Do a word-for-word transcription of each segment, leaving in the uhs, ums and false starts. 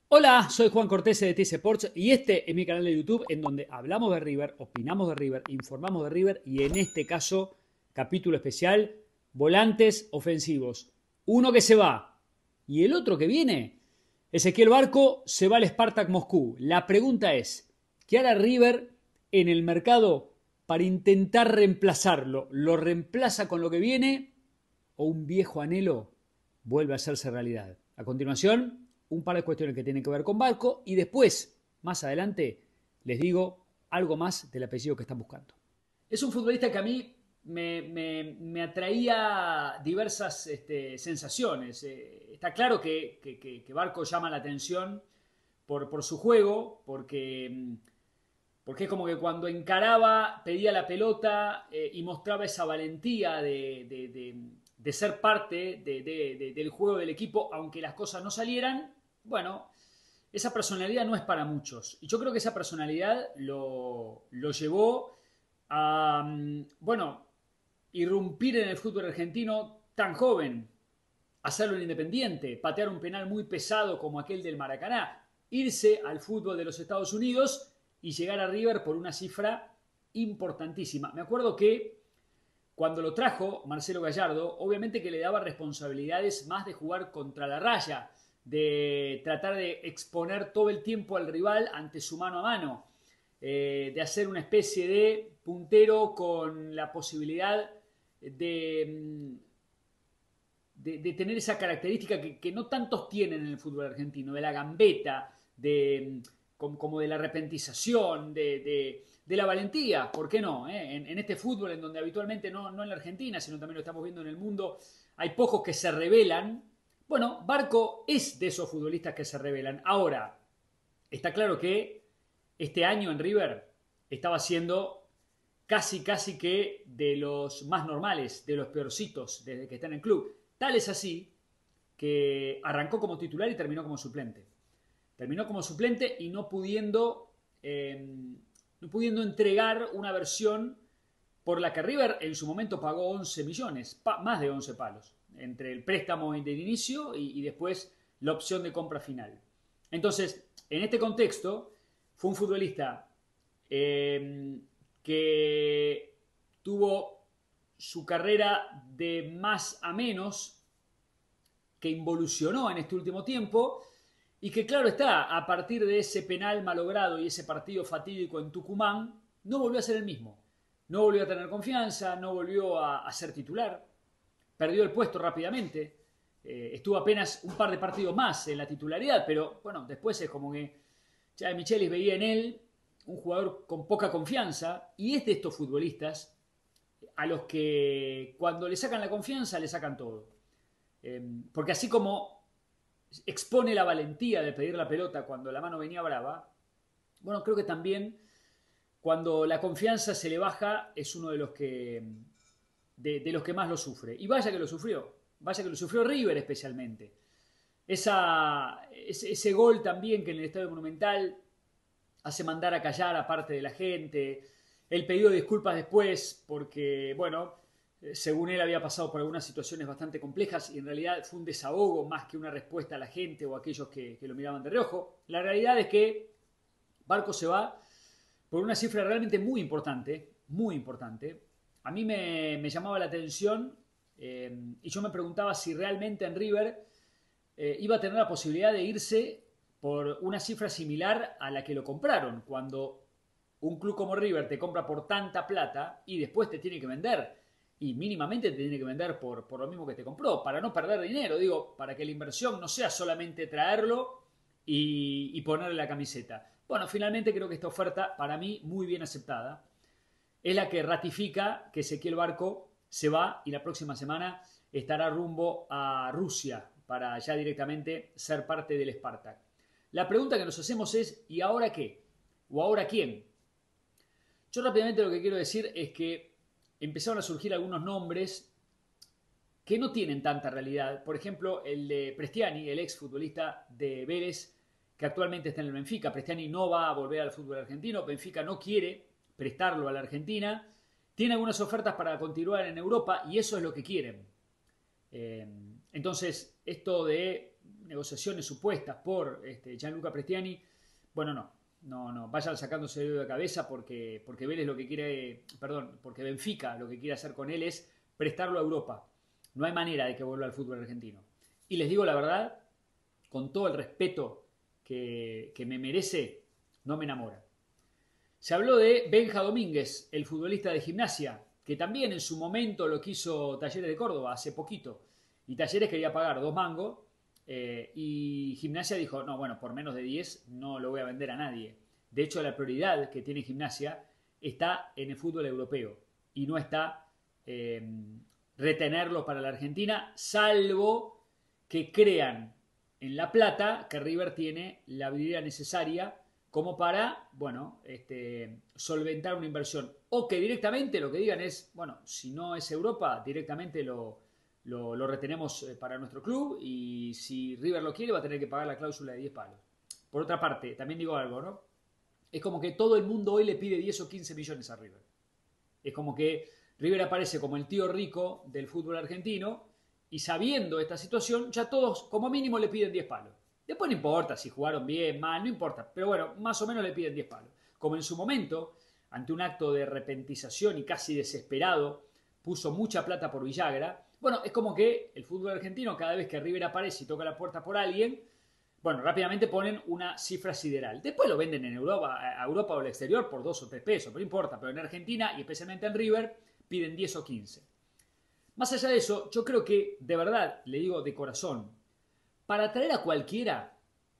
Hola, soy Juan Cortés de T C Sports y este es mi canal de YouTube en donde hablamos de River, opinamos de River, informamos de River y en este caso, capítulo especial, volantes ofensivos. Uno que se va y el otro que viene. Ezequiel Barco se va al Spartak Moscú. La pregunta es, ¿qué hará River en el mercado para intentar reemplazarlo? ¿Lo reemplaza con lo que viene o un viejo anhelo vuelve a hacerse realidad? A continuación, un par de cuestiones que tienen que ver con Barco y después, más adelante, les digo algo más del apellido que están buscando. Es un futbolista que a mí me, me, me atraía diversas este, sensaciones. Eh, está claro que, que, que, que, Barco llama la atención por, por su juego, porque, porque es como que cuando encaraba, pedía la pelota eh, y mostraba esa valentía de, de, de, de ser parte de, de, de, del juego del equipo, aunque las cosas no salieran. Bueno, esa personalidad no es para muchos. Y yo creo que esa personalidad lo, lo llevó a, bueno, irrumpir en el fútbol argentino tan joven, hacerlo en Independiente, patear un penal muy pesado como aquel del Maracaná, irse al fútbol de los Estados Unidos y llegar a River por una cifra importantísima. Me acuerdo que cuando lo trajo Marcelo Gallardo, obviamente que le daba responsabilidades más de jugar contra la raya, de tratar de exponer todo el tiempo al rival ante su mano a mano, eh, de hacer una especie de puntero con la posibilidad de, de, de tener esa característica que, que, no tantos tienen en el fútbol argentino, de la gambeta, de, como, como de la repentización, de, de, de, la valentía, ¿por qué no? ¿Eh? En, en, este fútbol en donde habitualmente, no, no en la Argentina, sino también lo estamos viendo en el mundo, hay pocos que se rebelan. Bueno, Barco es de esos futbolistas que se rebelan. Ahora, está claro que este año en River estaba siendo casi, casi que de los más normales, de los peorcitos desde que está en el club. Tal es así que arrancó como titular y terminó como suplente. Terminó como suplente y no pudiendo, eh, no pudiendo entregar una versión por la que River en su momento pagó once millones, pa, más de once palos, entre el préstamo del inicio y, y después la opción de compra final. Entonces, en este contexto, fue un futbolista eh, que tuvo su carrera de más a menos, que involucionó en este último tiempo y que claro está, a partir de ese penal malogrado y ese partido fatídico en Tucumán, no volvió a ser el mismo. No volvió a tener confianza, no volvió a, a ser titular, perdió el puesto rápidamente, eh, estuvo apenas un par de partidos más en la titularidad, pero bueno, después es como que ya Michelis veía en él un jugador con poca confianza y es de estos futbolistas a los que cuando le sacan la confianza le sacan todo. Eh, porque así como expone la valentía de pedir la pelota cuando la mano venía brava, bueno, creo que también cuando la confianza se le baja es uno de los que de, de los que más lo sufre. Y vaya que lo sufrió, vaya que lo sufrió River especialmente. Esa, ese, ese gol también que en el Estadio Monumental hace mandar a callar a parte de la gente, el pedido de disculpas después porque, bueno, según él había pasado por algunas situaciones bastante complejas y en realidad fue un desahogo más que una respuesta a la gente o a aquellos que, que lo miraban de reojo. La realidad es que Barco se va por una cifra realmente muy importante, muy importante. A mí me, me llamaba la atención eh, y yo me preguntaba si realmente en River eh, iba a tener la posibilidad de irse por una cifra similar a la que lo compraron, cuando un club como River te compra por tanta plata y después te tiene que vender y mínimamente te tiene que vender por, por lo mismo que te compró, para no perder dinero, digo, para que la inversión no sea solamente traerlo y, y ponerle la camiseta. Bueno, finalmente creo que esta oferta, para mí, muy bien aceptada, es la que ratifica que Ezequiel Barco se va y la próxima semana estará rumbo a Rusia para ya directamente ser parte del Spartak. La pregunta que nos hacemos es, ¿y ahora qué? ¿O ahora quién? Yo rápidamente lo que quiero decir es que empezaron a surgir algunos nombres que no tienen tanta realidad. Por ejemplo, el de Prestiani, el ex futbolista de Vélez, que actualmente está en el Benfica. Prestiani no va a volver al fútbol argentino. Benfica no quiere prestarlo a la Argentina. Tiene algunas ofertas para continuar en Europa y eso es lo que quieren. Eh, entonces, esto de negociaciones supuestas por este, Gianluca Prestiani, bueno, no, no, no, vayan sacándose el dedo de cabeza porque, porque Vélez lo que quiere, perdón, porque Benfica lo que quiere hacer con él es prestarlo a Europa. No hay manera de que vuelva al fútbol argentino. Y les digo la verdad, con todo el respeto que, que me merece, no me enamora. Se habló de Benja Domínguez, el futbolista de Gimnasia, que también en su momento lo quiso Talleres de Córdoba, hace poquito. Y Talleres quería pagar dos mangos eh, y Gimnasia dijo, no, bueno, por menos de diez no lo voy a vender a nadie. De hecho, la prioridad que tiene Gimnasia está en el fútbol europeo y no está eh, retenerlo para la Argentina, salvo que crean en La Plata que River tiene la habilidad necesaria como para, bueno, este, solventar una inversión. O que directamente lo que digan es, bueno, si no es Europa, directamente lo, lo, lo retenemos para nuestro club y si River lo quiere va a tener que pagar la cláusula de diez palos. Por otra parte, también digo algo, ¿no? Es como que todo el mundo hoy le pide diez o quince millones a River. Es como que River aparece como el tío rico del fútbol argentino y sabiendo esta situación, ya todos como mínimo le piden diez palos. Después no importa si jugaron bien, mal, no importa. Pero bueno, más o menos le piden diez palos. Como en su momento, ante un acto de repentización y casi desesperado, puso mucha plata por Villagra. Bueno, es como que el fútbol argentino, cada vez que River aparece y toca la puerta por alguien, bueno, rápidamente ponen una cifra sideral. Después lo venden en Europa, a Europa o al exterior por dos o tres pesos, pero no importa. Pero en Argentina y especialmente en River piden diez o quince. Más allá de eso, yo creo que, de verdad, le digo de corazón, para traer a cualquiera,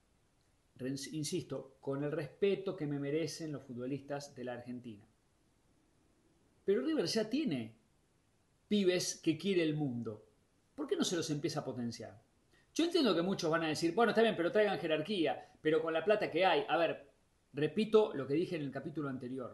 insisto, con el respeto que me merecen los futbolistas de la Argentina. Pero River ya tiene pibes que quiere el mundo. ¿Por qué no se los empieza a potenciar? Yo entiendo que muchos van a decir, bueno, está bien, pero traigan jerarquía, pero con la plata que hay. A ver, repito lo que dije en el capítulo anterior.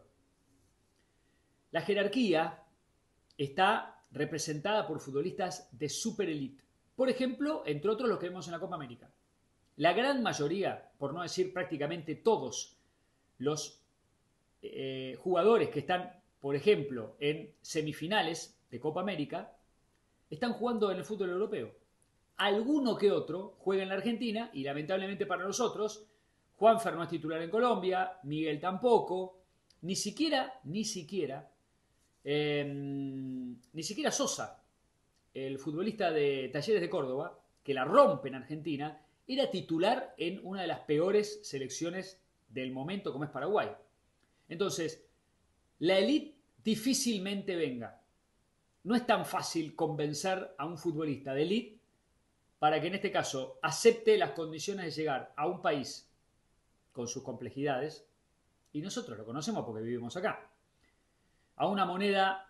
La jerarquía está representada por futbolistas de super elite. Por ejemplo, entre otros los que vemos en la Copa América. La gran mayoría, por no decir prácticamente todos, los eh, jugadores que están, por ejemplo, en semifinales de Copa América, están jugando en el fútbol europeo. Alguno que otro juega en la Argentina y lamentablemente para nosotros, Juanfer no es titular en Colombia, Miguel tampoco, ni siquiera, ni siquiera, eh, ni siquiera Sosa, el futbolista de Talleres de Córdoba, que la rompe en Argentina, era titular en una de las peores selecciones del momento, como es Paraguay. Entonces, la élite difícilmente venga. No es tan fácil convencer a un futbolista de élite para que en este caso acepte las condiciones de llegar a un país con sus complejidades, y nosotros lo conocemos porque vivimos acá, a una moneda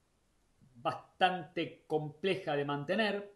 bastante compleja de mantener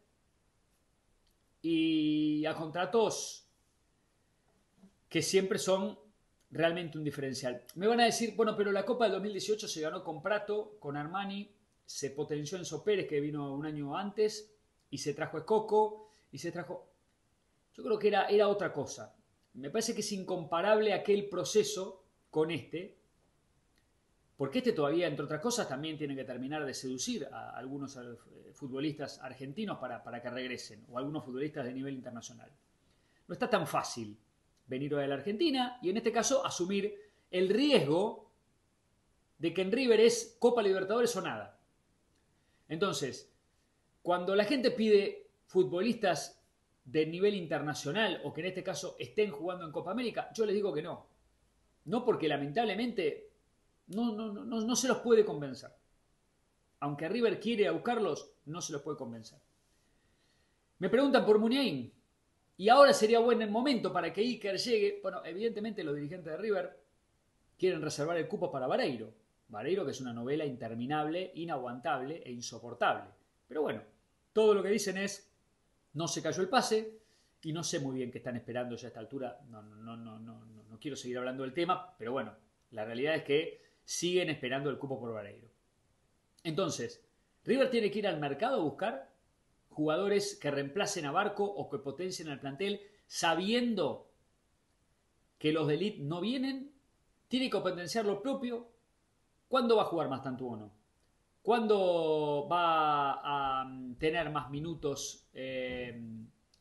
y a contratos que siempre son realmente un diferencial. Me van a decir, bueno, pero la Copa del dos mil dieciocho se ganó con Prato, con Armani, se potenció Enzo Pérez, que vino un año antes, y se trajo a Escoco, y se trajo... Yo creo que era, era otra cosa. Me parece que es incomparable aquel proceso con este, porque este todavía, entre otras cosas, también tiene que terminar de seducir a algunos futbolistas argentinos para, para que regresen, o algunos futbolistas de nivel internacional. No está tan fácil venir hoy a la Argentina y en este caso asumir el riesgo de que en River es Copa Libertadores o nada. Entonces, cuando la gente pide futbolistas de nivel internacional o que en este caso estén jugando en Copa América, yo les digo que no. No porque lamentablemente no, no, no, no se los puede convencer. Aunque River quiere a buscarlos, no se los puede convencer. Me preguntan por Muniain. Y ahora sería buen momento para que Iker llegue. Bueno, evidentemente los dirigentes de River quieren reservar el cupo para Vareiro. Vareiro, que es una novela interminable, inaguantable e insoportable. Pero bueno, todo lo que dicen es, no se cayó el pase y no sé muy bien qué están esperando ya a esta altura. No, no, no, no, no, no, no quiero seguir hablando del tema, pero bueno, la realidad es que siguen esperando el cupo por Vareiro. Entonces, River tiene que ir al mercado a buscar jugadores que reemplacen a Barco o que potencien al plantel, sabiendo que los de elite no vienen, tiene que potenciar lo propio. ¿Cuándo va a jugar más Tantuono? ¿Cuándo va a tener más minutos? Eh,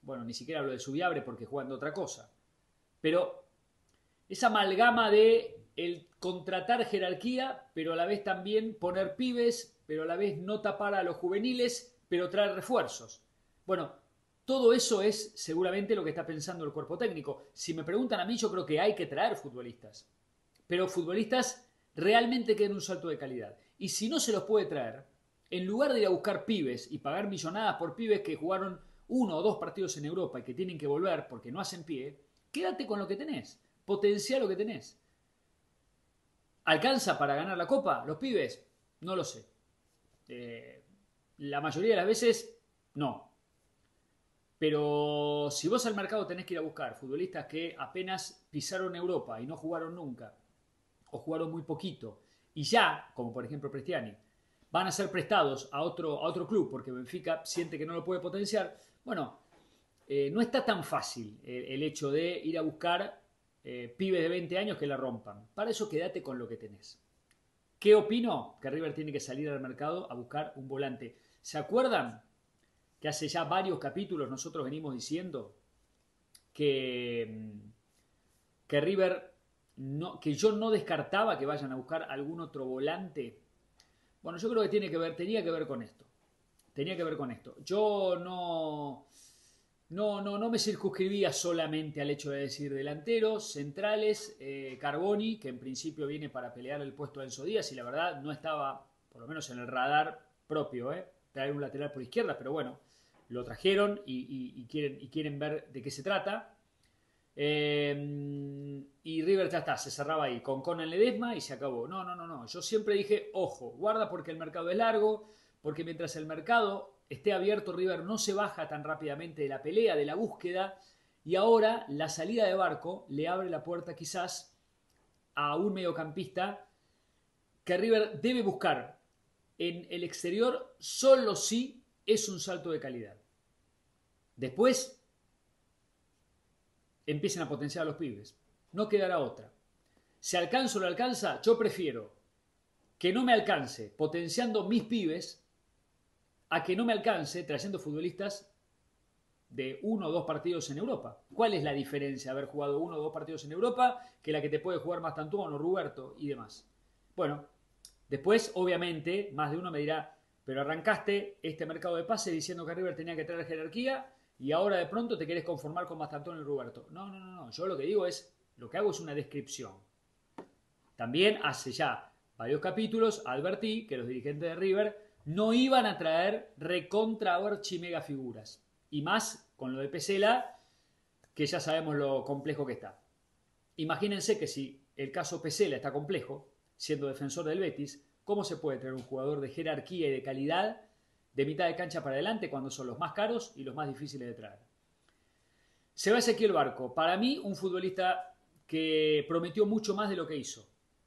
bueno, ni siquiera hablo de Subiabre porque juegan de otra cosa, pero esa amalgama de el contratar jerarquía, pero a la vez también poner pibes, pero a la vez no tapar a los juveniles, pero traer refuerzos. Bueno, todo eso es seguramente lo que está pensando el cuerpo técnico. Si me preguntan a mí, yo creo que hay que traer futbolistas, pero futbolistas realmente que den un salto de calidad. Y si no se los puede traer, en lugar de ir a buscar pibes y pagar millonadas por pibes que jugaron uno o dos partidos en Europa y que tienen que volver porque no hacen pie, quédate con lo que tenés, potenciá lo que tenés. ¿Alcanza para ganar la Copa los pibes? No lo sé. Eh, la mayoría de las veces, no. Pero si vos al mercado tenés que ir a buscar futbolistas que apenas pisaron Europa y no jugaron nunca, o jugaron muy poquito, y ya, como por ejemplo Prestiani, van a ser prestados a otro, a otro club porque Benfica siente que no lo puede potenciar, bueno, eh, no está tan fácil el, el hecho de ir a buscar eh, pibes de veinte años que la rompan. Para eso quédate con lo que tenés. ¿Qué opino? Que River tiene que salir al mercado a buscar un volante. ¿Se acuerdan que hace ya varios capítulos nosotros venimos diciendo que, que River, no, que yo no descartaba que vayan a buscar algún otro volante? Bueno, yo creo que tiene que ver, tenía que ver con esto. Tenía que ver con esto. Yo no, no, no, no me circunscribía solamente al hecho de decir delanteros, centrales, eh, Carboni, que en principio viene para pelear el puesto de Enzo Díaz, y la verdad no estaba, por lo menos en el radar propio, ¿eh? Traer un lateral por izquierda, pero bueno, lo trajeron y, y, y, quieren, y quieren ver de qué se trata. Eh, y River ya está, se cerraba ahí, con Conan Ledesma y se acabó. No, no, no, no. Yo siempre dije, ojo, guarda porque el mercado es largo, porque mientras el mercado esté abierto, River no se baja tan rápidamente de la pelea, de la búsqueda, y ahora la salida de Barco le abre la puerta quizás a un mediocampista que River debe buscar en el exterior solo si es un salto de calidad. Después empiecen a potenciar a los pibes. No quedará otra. Si alcanza o no alcanza, yo prefiero que no me alcance potenciando mis pibes a que no me alcance trayendo futbolistas de uno o dos partidos en Europa. ¿Cuál es la diferencia de haber jugado uno o dos partidos en Europa que la que te puede jugar Mastantuono, Roberto y demás? Bueno, después, obviamente, más de uno me dirá, pero arrancaste este mercado de pase diciendo que River tenía que traer jerarquía y ahora de pronto te querés conformar con Mastantuono y Roberto. No, no, no, no. Yo lo que digo es, lo que hago es una descripción. También hace ya varios capítulos advertí que los dirigentes de River no iban a traer recontra archimega figuras. Y más con lo de Pesela, que ya sabemos lo complejo que está. Imagínense que si el caso Pesela está complejo, siendo defensor del Betis, ¿cómo se puede traer un jugador de jerarquía y de calidad de mitad de cancha para adelante cuando son los más caros y los más difíciles de traer? Se va Ezequiel Barco. Para mí, un futbolista que prometió mucho más de lo que hizo.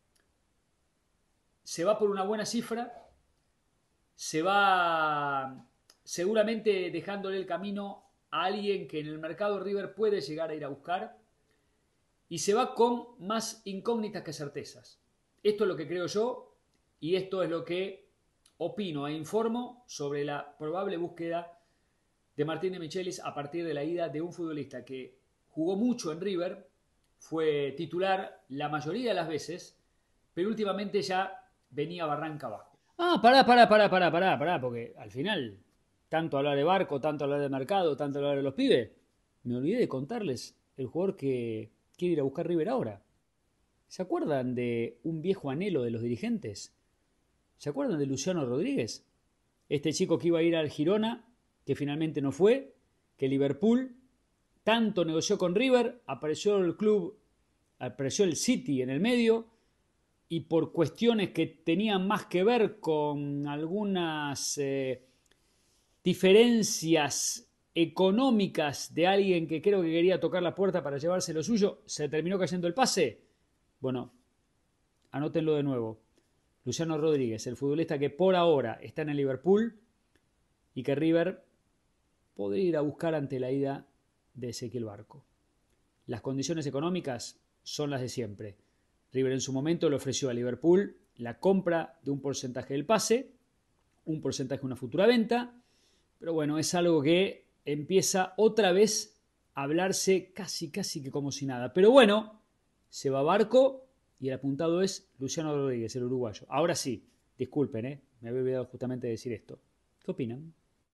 Se va por una buena cifra, se va seguramente dejándole el camino a alguien que en el mercado River puede llegar a ir a buscar y se va con más incógnitas que certezas. Esto es lo que creo yo y esto es lo que opino e informo sobre la probable búsqueda de Martín de Michelis a partir de la ida de un futbolista que jugó mucho en River, fue titular la mayoría de las veces, pero últimamente ya venía barranca abajo. Ah, pará, pará, pará, pará, pará, pará, porque al final, tanto hablar de Barco, tanto hablar de mercado, tanto hablar de los pibes, me olvidé de contarles el jugador que quiere ir a buscar River ahora. ¿Se acuerdan de un viejo anhelo de los dirigentes? ¿Se acuerdan de Luciano Rodríguez? Este chico que iba a ir al Girona, que finalmente no fue, que Liverpool tanto negoció con River, apareció el club, apareció el City en el medio, y por cuestiones que tenían más que ver con algunas eh, diferencias económicas de alguien que creo que quería tocar la puerta para llevarse lo suyo, se terminó cayendo el pase. Bueno, anótenlo de nuevo. Luciano Rodríguez, el futbolista que por ahora está en el Liverpool y que River podría ir a buscar ante la ida de Ezequiel Barco. Las condiciones económicas son las de siempre. River en su momento le ofreció a Liverpool la compra de un porcentaje del pase, un porcentaje de una futura venta, pero bueno, es algo que empieza otra vez a hablarse casi, casi que como si nada. Pero bueno, se va Barco y el apuntado es Luciano Rodríguez, el uruguayo. Ahora sí, disculpen, ¿eh? Me había olvidado justamente de decir esto. ¿Qué opinan?